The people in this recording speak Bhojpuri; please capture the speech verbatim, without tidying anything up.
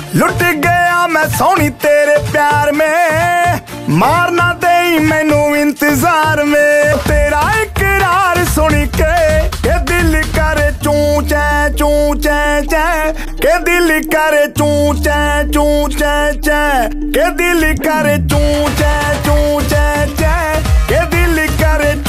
लुट गया मैं सोनी तेरे प्यार में, मारना दे मैनू इंतजार में। तेरा इकरार सुन के के दिल करे चूं चै चूं चै चै, के दिल करे चूं चै चूं चै चै, के दिल करे चूं चै चूं चै चै, के दिल करे